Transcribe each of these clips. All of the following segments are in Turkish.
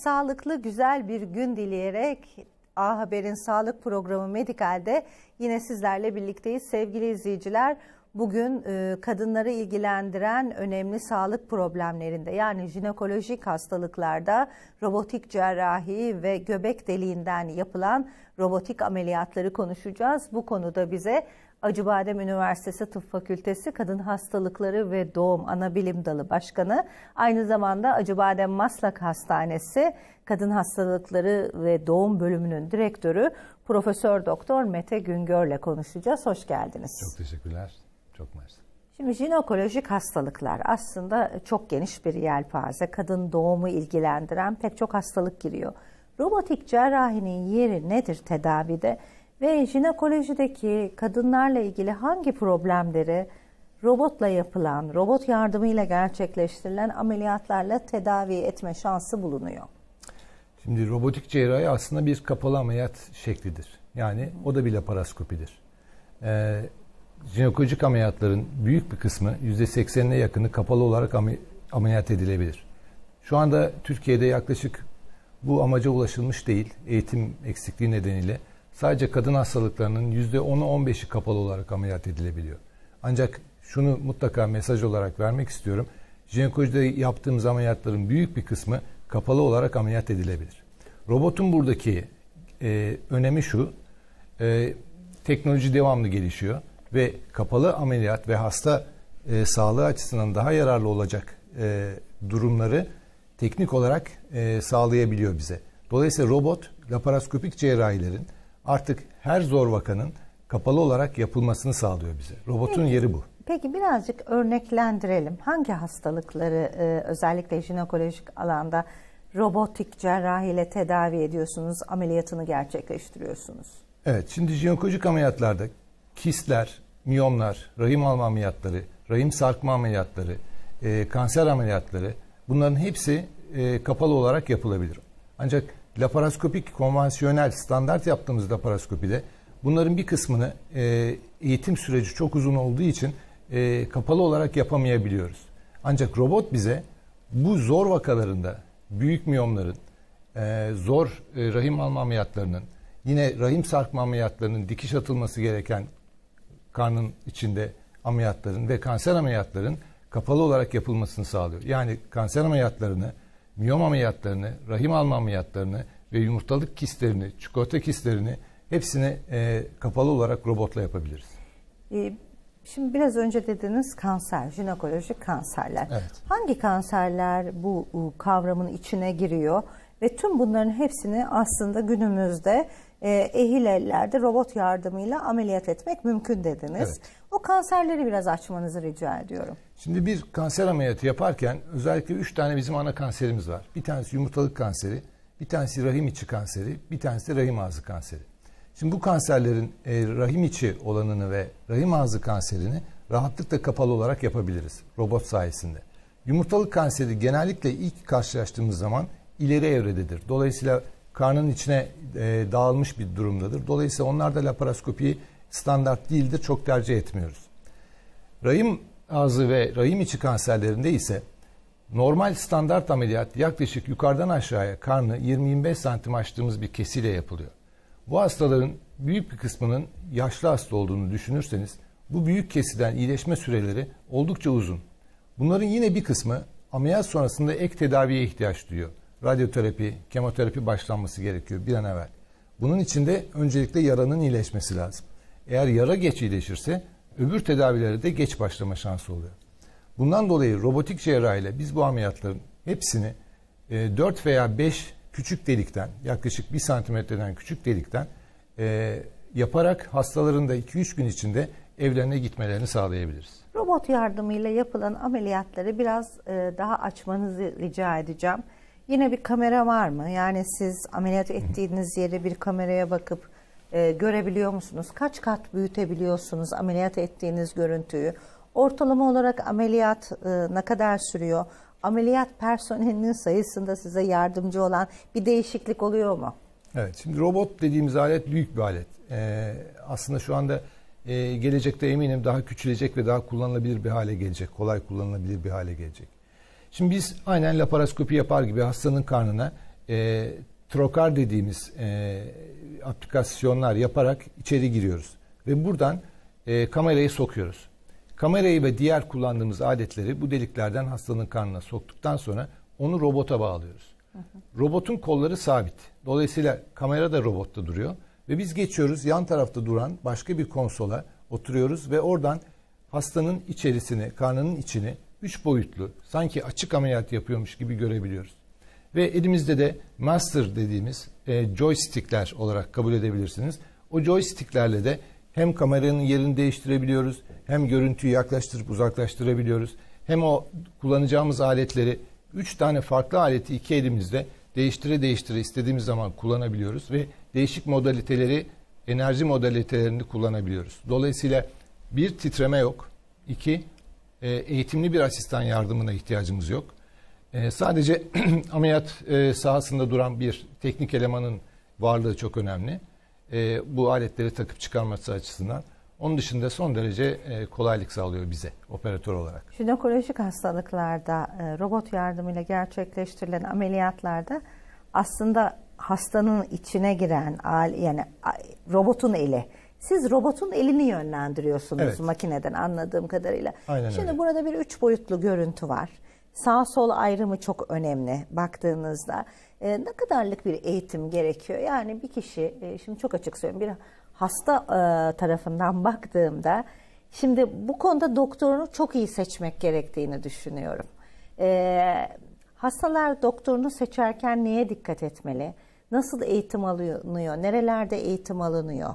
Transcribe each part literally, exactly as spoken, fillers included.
sağlıklı, güzel bir gün dileyerek A Haber'in sağlık programı Medikal'de yine sizlerle birlikteyiz. Sevgili izleyiciler, bugün e, kadınları ilgilendiren önemli sağlık problemlerinde, yani jinekolojik hastalıklarda robotik cerrahi ve göbek deliğinden yapılan robotik ameliyatları konuşacağız. Bu konuda bize Acıbadem Üniversitesi Tıp Fakültesi Kadın Hastalıkları ve Doğum Anabilim Dalı Başkanı, aynı zamanda Acıbadem Maslak Hastanesi Kadın Hastalıkları ve Doğum Bölümünün direktörü Profesör Doktor Mete Güngör'le konuşacağız. Hoş geldiniz. Çok teşekkürler. Çok mersi. Şimdi jinekolojik hastalıklar aslında çok geniş bir yelpaze. Kadın doğumu ilgilendiren pek çok hastalık giriyor. Robotik cerrahinin yeri nedir tedavide? Ve jinekolojideki kadınlarla ilgili hangi problemleri robotla yapılan, robot yardımıyla gerçekleştirilen ameliyatlarla tedavi etme şansı bulunuyor? Şimdi robotik cerrahi aslında bir kapalı ameliyat şeklidir. Yani o da bir laparoskopidir. Ee, jinekolojik ameliyatların büyük bir kısmı, yüzde seksenine yakını kapalı olarak ameliyat edilebilir. Şu anda Türkiye'de yaklaşık bu amaca ulaşılmış değil, eğitim eksikliği nedeniyle. Sadece kadın hastalıklarının yüzde onu on beşi kapalı olarak ameliyat edilebiliyor. Ancak şunu mutlaka mesaj olarak vermek istiyorum. Jinekolojide yaptığımız ameliyatların büyük bir kısmı kapalı olarak ameliyat edilebilir. Robotun buradaki e, önemi şu, e, teknoloji devamlı gelişiyor ve kapalı ameliyat ve hasta e, sağlığı açısından daha yararlı olacak e, durumları teknik olarak e, sağlayabiliyor bize. Dolayısıyla robot, laparoskopik cerrahilerin artık her zor vakanın kapalı olarak yapılmasını sağlıyor bize. Robotun peki, yeri bu. Peki birazcık örneklendirelim. Hangi hastalıkları e, özellikle jinekolojik alanda robotik cerrahiyle tedavi ediyorsunuz, ameliyatını gerçekleştiriyorsunuz? Evet, şimdi jinekolojik ameliyatlarda kistler, miyomlar, rahim alma ameliyatları, rahim sarkma ameliyatları, e, kanser ameliyatları, bunların hepsi e, kapalı olarak yapılabilir. Ancak laparoskopik, konvansiyonel, standart yaptığımız laparoskopide bunların bir kısmını e, eğitim süreci çok uzun olduğu için e, kapalı olarak yapamayabiliyoruz. Ancak robot bize bu zor vakalarında büyük miyomların, e, zor e, rahim alma ameliyatlarının, yine rahim sarkma ameliyatlarının, dikiş atılması gereken karnın içinde ameliyatların ve kanser ameliyatların kapalı olarak yapılmasını sağlıyor. Yani kanser ameliyatlarını, miyom ameliyatlarını, rahim alma ameliyatlarını ve yumurtalık kistlerini, çikolata kistlerini hepsini e, kapalı olarak robotla yapabiliriz. Ee, şimdi biraz önce dediniz kanser, jinekolojik kanserler. Evet. Hangi kanserler bu, bu kavramın içine giriyor ve tüm bunların hepsini aslında günümüzde e, ehil ellerde robot yardımıyla ameliyat etmek mümkün dediniz. Evet. O kanserleri biraz açmanızı rica ediyorum. Şimdi bir kanser ameliyatı yaparken özellikle üç tane bizim ana kanserimiz var. Bir tanesi yumurtalık kanseri, bir tanesi rahim içi kanseri, bir tanesi de rahim ağzı kanseri. Şimdi bu kanserlerin e, rahim içi olanını ve rahim ağzı kanserini rahatlıkla kapalı olarak yapabiliriz robot sayesinde. Yumurtalık kanseri genellikle ilk karşılaştığımız zaman ileri evrededir. Dolayısıyla karnın içine e, dağılmış bir durumdadır. Dolayısıyla onlarda laparoskopiyi standart değildir, çok tercih etmiyoruz. Rahim ağzı ve rahim içi kanserlerinde ise normal standart ameliyat yaklaşık yukarıdan aşağıya karnı yirmi yirmi beş santim açtığımız bir kesiyle yapılıyor. Bu hastaların büyük bir kısmının yaşlı hasta olduğunu düşünürseniz bu büyük kesiden iyileşme süreleri oldukça uzun. Bunların yine bir kısmı ameliyat sonrasında ek tedaviye ihtiyaç duyuyor. Radyoterapi, kemoterapi başlanması gerekiyor bir an evvel. Bunun için de öncelikle yaranın iyileşmesi lazım. Eğer yara geç iyileşirse öbür tedavilere de geç başlama şansı oluyor. Bundan dolayı robotik cerrahiyle biz bu ameliyatların hepsini e, dört veya beş küçük delikten, yaklaşık bir santimetreden küçük delikten e, yaparak hastaların da iki üç gün içinde evlerine gitmelerini sağlayabiliriz. Robot yardımıyla yapılan ameliyatları biraz e, daha açmanızı rica edeceğim. Yine bir kamera var mı? Yani siz ameliyat ettiğiniz yere bir kameraya bakıp e, görebiliyor musunuz? Kaç kat büyütebiliyorsunuz ameliyat ettiğiniz görüntüyü? Ortalama olarak ameliyat e, ne kadar sürüyor? Ameliyat personelinin sayısında size yardımcı olan bir değişiklik oluyor mu? Evet, şimdi robot dediğimiz alet büyük bir alet. Ee, aslında şu anda e, gelecekte eminim daha küçülecek ve daha kullanılabilir bir hale gelecek. Kolay kullanılabilir bir hale gelecek. Şimdi biz aynen laparoskopi yapar gibi hastanın karnına e, trokar dediğimiz e, aplikasyonlar yaparak içeri giriyoruz. Ve buradan e, kamerayı sokuyoruz. Kamerayı ve diğer kullandığımız aletleri bu deliklerden hastanın karnına soktuktan sonra onu robota bağlıyoruz. Hı hı. Robotun kolları sabit. Dolayısıyla kamera da robotta duruyor. Ve biz geçiyoruz yan tarafta duran başka bir konsola oturuyoruz ve oradan hastanın içerisini, karnının içini üç boyutlu, sanki açık ameliyat yapıyormuş gibi görebiliyoruz. Ve elimizde de master dediğimiz e, joystickler olarak kabul edebilirsiniz. O joysticklerle de hem kameranın yerini değiştirebiliyoruz, hem görüntüyü yaklaştırıp uzaklaştırabiliyoruz. Hem o kullanacağımız aletleri, üç tane farklı aleti iki elimizde değiştire değiştire istediğimiz zaman kullanabiliyoruz ve değişik modaliteleri, enerji modalitelerini kullanabiliyoruz. Dolayısıyla bir, titreme yok. İki, e, eğitimli bir asistan yardımına ihtiyacımız yok. E, sadece ameliyat e, sahasında duran bir teknik elemanın varlığı çok önemli. E, bu aletleri takıp çıkarması açısından. Onun dışında son derece e, kolaylık sağlıyor bize operatör olarak. Jinekolojik hastalıklarda e, robot yardımıyla gerçekleştirilen ameliyatlarda aslında hastanın içine giren yani robotun eli. Siz robotun elini yönlendiriyorsunuz, evet, makineden anladığım kadarıyla. Aynen Şimdi öyle. Burada bir üç boyutlu görüntü var. Sağ sol ayrımı çok önemli baktığınızda. E, ne kadarlık bir eğitim gerekiyor? Yani bir kişi, e, şimdi çok açık söyleyeyim, bir hasta e, tarafından baktığımda, şimdi bu konuda doktorunu çok iyi seçmek gerektiğini düşünüyorum. E, hastalar doktorunu seçerken neye dikkat etmeli? Nasıl eğitim alınıyor? Nerelerde eğitim alınıyor?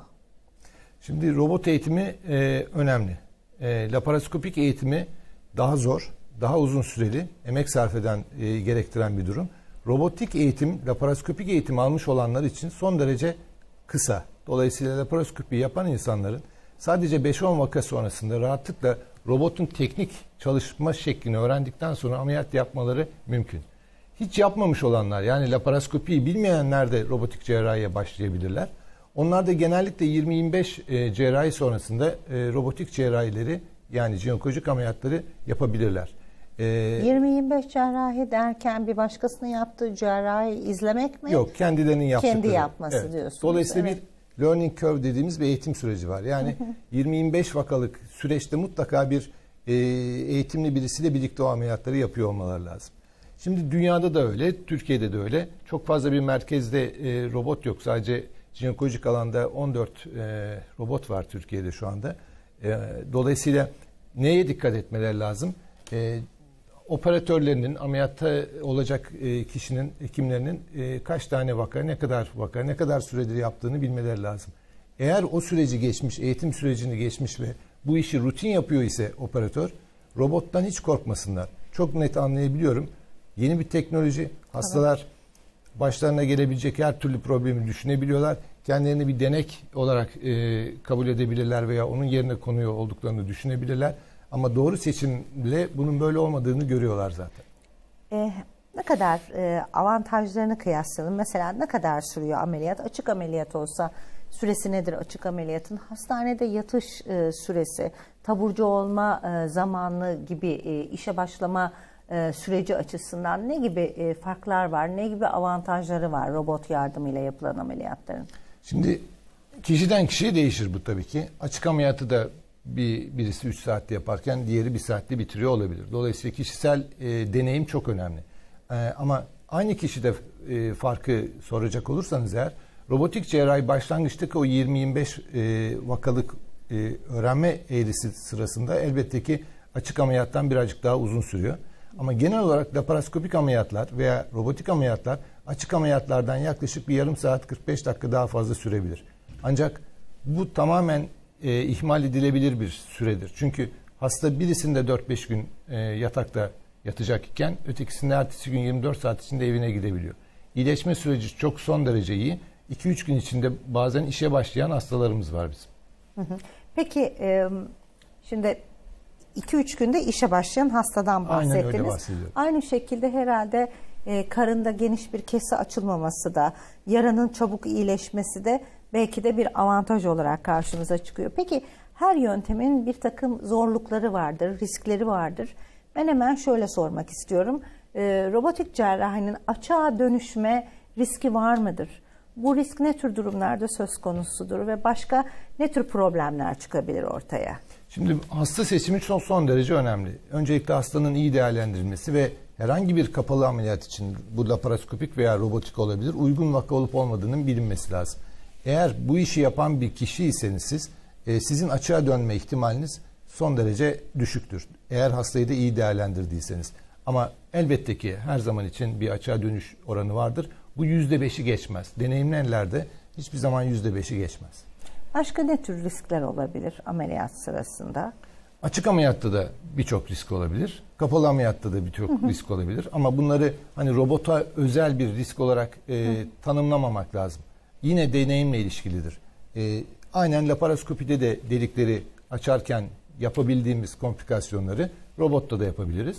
Şimdi robot eğitimi e, önemli. E, laparoskopik eğitimi daha zor, daha uzun süreli, emek sarf eden, e, gerektiren bir durum. Robotik eğitim, laparoskopik eğitim almış olanlar için son derece kısa. Dolayısıyla laparoskopi yapan insanların sadece beş on vaka sonrasında rahatlıkla robotun teknik çalışma şeklini öğrendikten sonra ameliyat yapmaları mümkün. Hiç yapmamış olanlar, yani laparoskopiyi bilmeyenler de robotik cerrahiye başlayabilirler. Onlar da genellikle yirmi yirmi beş e, cerrahi sonrasında e, robotik cerrahileri, yani jinekolojik ameliyatları yapabilirler. Ee, yirmi yirmi beş cerrahi derken bir başkasının yaptığı cerrahi izlemek mi? Yok, kendilerinin yaptıkları. Kendi yapması, evet, diyorsunuz. Dolayısıyla evet. bir learning curve dediğimiz bir eğitim süreci var. Yani yirmi yirmi beş vakalık süreçte mutlaka bir e, eğitimli birisiyle birlikte o ameliyatları yapıyor olmaları lazım. Şimdi dünyada da öyle, Türkiye'de de öyle. Çok fazla bir merkezde e, robot yok. Sadece jinekolojik alanda on dört e, robot var Türkiye'de şu anda. E, dolayısıyla neye dikkat etmeleri lazım? E, operatörlerinin, ameliyatta olacak e, kişinin, hekimlerinin e, kaç tane vaka, ne kadar vaka, ne kadar süredir yaptığını bilmeleri lazım. Eğer o süreci geçmiş, eğitim sürecini geçmiş ve bu işi rutin yapıyor ise operatör, robottan hiç korkmasınlar. Çok net anlayabiliyorum. Yeni bir teknoloji, hastalar evet. başlarına gelebilecek her türlü problemi düşünebiliyorlar. Kendilerini bir denek olarak e, kabul edebilirler veya onun yerine konuyor olduklarını düşünebilirler. Ama doğru seçimle bunun böyle olmadığını görüyorlar zaten. E, ne kadar e, avantajlarını kıyaslayalım. Mesela ne kadar sürüyor ameliyat? Açık ameliyat olsa süresi nedir açık ameliyatın? Hastanede yatış e, süresi, taburcu olma e, zamanı gibi e, işe başlama e, süreci açısından ne gibi e, farklar var? Ne gibi avantajları var robot yardımıyla yapılan ameliyatların? Şimdi kişiden kişiye değişir bu tabii ki. Açık ameliyatı da bir birisi üç saatte yaparken diğeri bir saatte bitiriyor olabilir. Dolayısıyla kişisel e, deneyim çok önemli. E, ama aynı kişide e, farkı soracak olursanız eğer, robotik cerrahi başlangıçtaki o yirmi yirmi beş e, vakalık e, öğrenme eğrisi sırasında elbette ki açık ameliyattan birazcık daha uzun sürüyor. Ama genel olarak laparoskopik ameliyatlar veya robotik ameliyatlar açık ameliyatlardan yaklaşık bir yarım saat kırk beş dakika daha fazla sürebilir. Ancak bu tamamen e, ihmal edilebilir bir süredir. Çünkü hasta birisinde dört beş gün e, yatakta yatacak iken ötekisinde ertesi gün yirmi dört saat içinde evine gidebiliyor. İyileşme süreci çok son derece iyi. iki üç gün içinde bazen işe başlayan hastalarımız var bizim. Hı hı. Peki e, şimdi iki üç günde işe başlayan hastadan bahsettiniz. Aynen öyle bahsediyorum. Aynı şekilde herhalde e, karında geniş bir kesi açılmaması da, yaranın çabuk iyileşmesi de belki de bir avantaj olarak karşımıza çıkıyor. Peki her yöntemin bir takım zorlukları vardır, riskleri vardır. Ben hemen şöyle sormak istiyorum. E, robotik cerrahinin açığa dönüşme riski var mıdır? Bu risk ne tür durumlarda söz konusudur ve başka ne tür problemler çıkabilir ortaya? Şimdi hasta seçimi son, son derece önemli. Öncelikle hastanın iyi değerlendirilmesi ve herhangi bir kapalı ameliyat için, bu laparoskopik veya robotik olabilir, uygun vaka olup olmadığının bilinmesi lazım. Eğer bu işi yapan bir kişiyseniz siz, e, sizin açığa dönme ihtimaliniz son derece düşüktür. Eğer hastayı da iyi değerlendirdiyseniz. Ama elbette ki her zaman için bir açığa dönüş oranı vardır. Bu yüzde beşi geçmez. Deneyimli ellerde hiçbir zaman yüzde beşi geçmez. Başka ne tür riskler olabilir ameliyat sırasında? Açık ameliyatta da birçok risk olabilir. Kapalı ameliyatta da birçok risk olabilir. Ama bunları hani robota özel bir risk olarak e, tanımlamamak lazım. Yine deneyimle ilişkilidir. E, aynen laparoskopide de delikleri açarken yapabildiğimiz komplikasyonları robotta da yapabiliriz.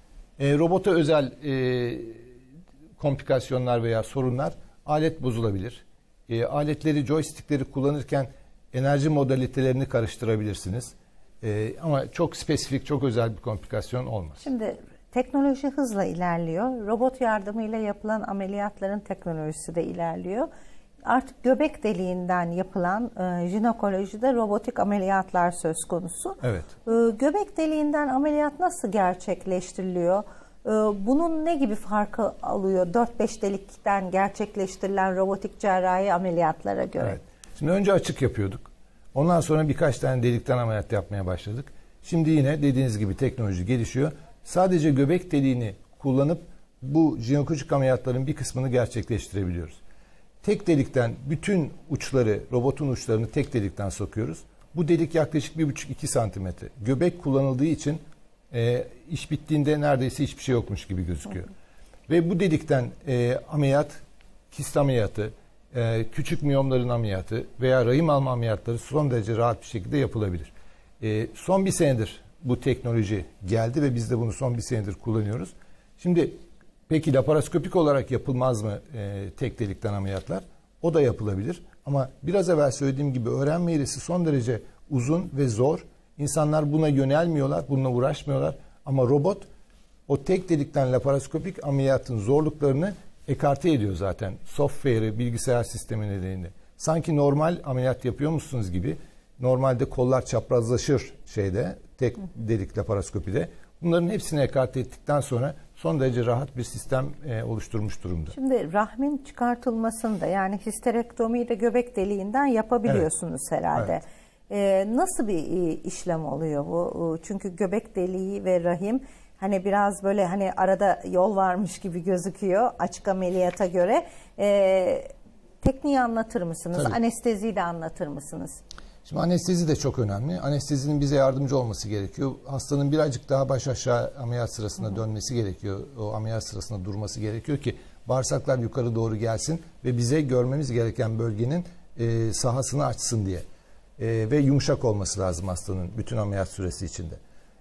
E, robota özel e, komplikasyonlar veya sorunlar, alet bozulabilir. E, aletleri, joystickleri kullanırken enerji modalitelerini karıştırabilirsiniz. E, ama çok spesifik, çok özel bir komplikasyon olmaz. Şimdi teknoloji hızla ilerliyor. Robot yardımıyla yapılan ameliyatların teknolojisi de ilerliyor. Artık göbek deliğinden yapılan e, jinekolojide robotik ameliyatlar söz konusu. Evet. E, göbek deliğinden ameliyat nasıl gerçekleştiriliyor? E, bunun ne gibi farkı alıyor dört beş delikten gerçekleştirilen robotik cerrahi ameliyatlara göre? Evet. Şimdi önce açık yapıyorduk. Ondan sonra birkaç tane delikten ameliyat yapmaya başladık. Şimdi yine dediğiniz gibi teknoloji gelişiyor. Sadece göbek deliğini kullanıp bu jinekolojik ameliyatların bir kısmını gerçekleştirebiliyoruz. Tek delikten bütün uçları, robotun uçlarını tek delikten sokuyoruz. Bu delik yaklaşık bir buçuk iki santimetre. Göbek kullanıldığı için e, iş bittiğinde neredeyse hiçbir şey yokmuş gibi gözüküyor. Hı hı. Ve bu delikten e, ameliyat, kist ameliyatı, e, küçük miyomların ameliyatı veya rahim alma ameliyatları son derece rahat bir şekilde yapılabilir. E, son bir senedir bu teknoloji geldi ve biz de bunu son bir senedir kullanıyoruz. Şimdi peki laparoskopik olarak yapılmaz mı e, tek delikten ameliyatlar? O da yapılabilir. Ama biraz evvel söylediğim gibi öğrenme eğrisi son derece uzun ve zor. İnsanlar buna yönelmiyorlar, bununla uğraşmıyorlar. Ama robot o tek delikten laparoskopik ameliyatın zorluklarını ekarte ediyor zaten. Software'ı, bilgisayar sistemi nedeniyle. Sanki normal ameliyat yapıyormuşsunuz gibi. Normalde kollar çaprazlaşır şeyde, tek delik laparoskopide. Bunların hepsini ekarte ettikten sonra son derece rahat bir sistem e, oluşturmuş durumda. Şimdi rahmin çıkartılmasını da yani histerektomiyi de göbek deliğinden yapabiliyorsunuz evet. herhalde. Evet. Ee, nasıl bir e, işlem oluyor bu? Çünkü göbek deliği ve rahim hani biraz böyle hani arada yol varmış gibi gözüküyor açık ameliyata göre. Ee, tekniği anlatır mısınız? Tabii. Anesteziyi de anlatır mısınız? Şimdi anestezi de çok önemli. Anestezinin bize yardımcı olması gerekiyor. Hastanın birazcık daha baş aşağı ameliyat sırasında Hı-hı. dönmesi gerekiyor. O ameliyat sırasında durması gerekiyor ki bağırsaklar yukarı doğru gelsin ve bize görmemiz gereken bölgenin e, sahasını açsın diye. E, ve yumuşak olması lazım hastanın bütün ameliyat süresi içinde.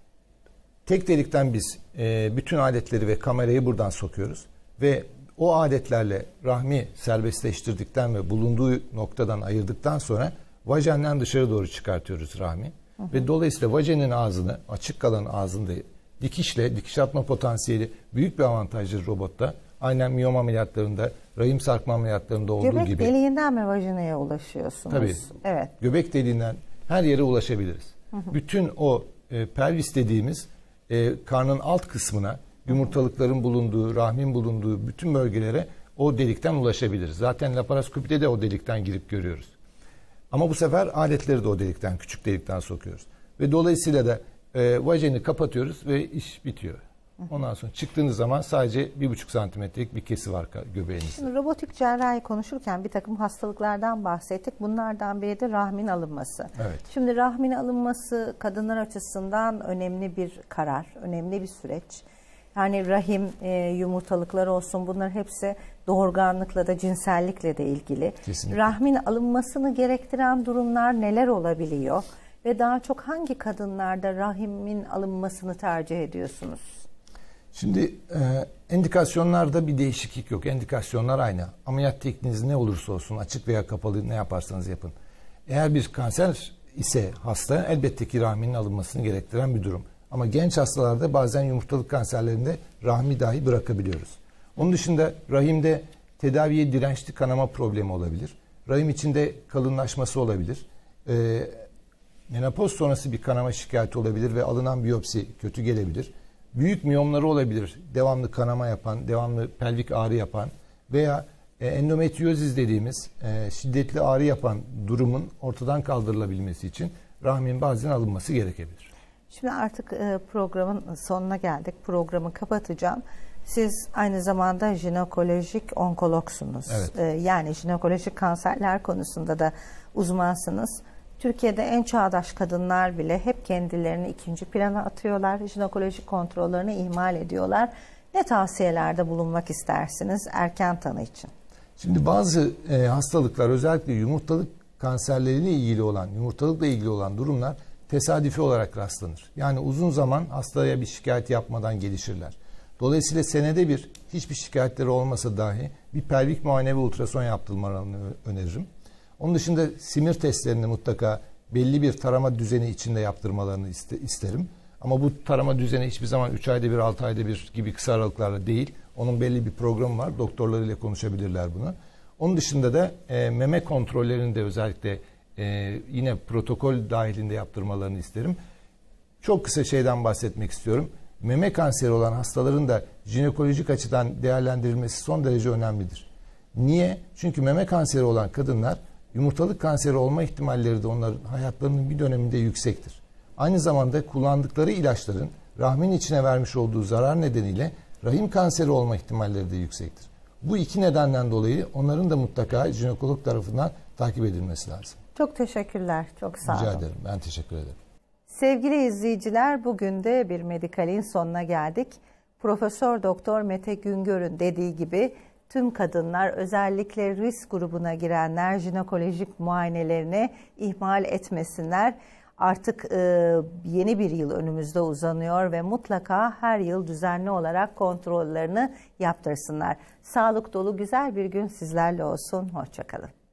Tek delikten biz e, bütün aletleri ve kamerayı buradan sokuyoruz. Ve o aletlerle rahmi serbestleştirdikten ve bulunduğu noktadan ayırdıktan sonra vajenden dışarı doğru çıkartıyoruz rahmi. Hı hı. Ve dolayısıyla vajenin ağzını, açık kalan ağzında dikişle, dikiş atma potansiyeli büyük bir avantajdır robotta. Aynen miyom ameliyatlarında, rahim sarkma ameliyatlarında olduğu göbek gibi. Göbek deliğinden mi vajinaya ulaşıyorsunuz? Tabii. Evet. Göbek deliğinden her yere ulaşabiliriz. Hı hı. Bütün o e, pelvis dediğimiz e, karnın alt kısmına, yumurtalıkların bulunduğu, rahmin bulunduğu bütün bölgelere o delikten ulaşabiliriz. Zaten laparoskopide de o delikten girip görüyoruz. Ama bu sefer aletleri de o delikten, küçük delikten sokuyoruz. Ve dolayısıyla da e, vajeni kapatıyoruz ve iş bitiyor. Ondan sonra çıktığınız zaman sadece bir buçuk santimetrelik bir kesi var göbeğinizde. Şimdi robotik cerrahi konuşurken bir takım hastalıklardan bahsettik. Bunlardan biri de rahmin alınması. Evet. Şimdi rahmin alınması kadınlar açısından önemli bir karar, önemli bir süreç. Yani rahim, e, yumurtalıklar olsun bunlar hepsi doğurganlıkla da cinsellikle de ilgili. Kesinlikle. Rahmin alınmasını gerektiren durumlar neler olabiliyor? Ve daha çok hangi kadınlarda rahimin alınmasını tercih ediyorsunuz? Şimdi e, endikasyonlarda bir değişiklik yok. Endikasyonlar aynı. Ameliyat tekniğiniz ne olursa olsun açık veya kapalı ne yaparsanız yapın. Eğer bir kanser ise hasta elbette ki rahminin alınmasını gerektiren bir durum. Ama genç hastalarda bazen yumurtalık kanserlerinde rahmi dahi bırakabiliyoruz. Onun dışında rahimde tedaviye dirençli kanama problemi olabilir. Rahim içinde kalınlaşması olabilir. E, menopoz sonrası bir kanama şikayeti olabilir ve alınan biyopsi kötü gelebilir. Büyük miyomları olabilir. Devamlı kanama yapan, devamlı pelvik ağrı yapan veya e, endometriyozis dediğimiz e, şiddetli ağrı yapan durumun ortadan kaldırılabilmesi için rahmin bazen alınması gerekebilir. Şimdi artık e, programın sonuna geldik. Programı kapatacağım. Siz aynı zamanda jinekolojik onkologsunuz. Evet. E, yani jinekolojik kanserler konusunda da uzmansınız. Türkiye'de en çağdaş kadınlar bile hep kendilerini ikinci plana atıyorlar. Jinekolojik kontrollerini ihmal ediyorlar. Ne tavsiyelerde bulunmak istersiniz erken tanı için? Şimdi bazı e, hastalıklar, özellikle yumurtalık kanserleriyle ilgili olan, yumurtalıkla ilgili olan durumlar tesadüfi olarak rastlanır. Yani uzun zaman hastaya bir şikayet yapmadan gelişirler. Dolayısıyla senede bir, hiçbir şikayetleri olmasa dahi bir pelvik muayene ve ultrason yaptırmalarını öneririm. Onun dışında simir testlerini mutlaka belli bir tarama düzeni içinde yaptırmalarını iste, isterim. Ama bu tarama düzeni hiçbir zaman üç ayda bir, altı ayda bir gibi kısa aralıklarla değil. Onun belli bir programı var. Doktorlarıyla konuşabilirler bunu. Onun dışında da e, meme kontrollerini de özellikle e, yine protokol dahilinde yaptırmalarını isterim. Çok kısa şeyden bahsetmek istiyorum. Meme kanseri olan hastaların da jinekolojik açıdan değerlendirilmesi son derece önemlidir. Niye? Çünkü meme kanseri olan kadınlar yumurtalık kanseri olma ihtimalleri de onların hayatlarının bir döneminde yüksektir. Aynı zamanda kullandıkları ilaçların rahmin içine vermiş olduğu zarar nedeniyle rahim kanseri olma ihtimalleri de yüksektir. Bu iki nedenden dolayı onların da mutlaka jinekolog tarafından takip edilmesi lazım. Çok teşekkürler. Çok sağ olun. Rica ederim. Ben teşekkür ederim. Sevgili izleyiciler, bugün de bir Medikal'in sonuna geldik. Profesör Doktor Mete Güngör'ün dediği gibi tüm kadınlar, özellikle risk grubuna girenler jinekolojik muayenelerini ihmal etmesinler. Artık e, yeni bir yıl önümüzde uzanıyor ve mutlaka her yıl düzenli olarak kontrollerini yaptırsınlar. Sağlık dolu güzel bir gün sizlerle olsun. Hoşça kalın.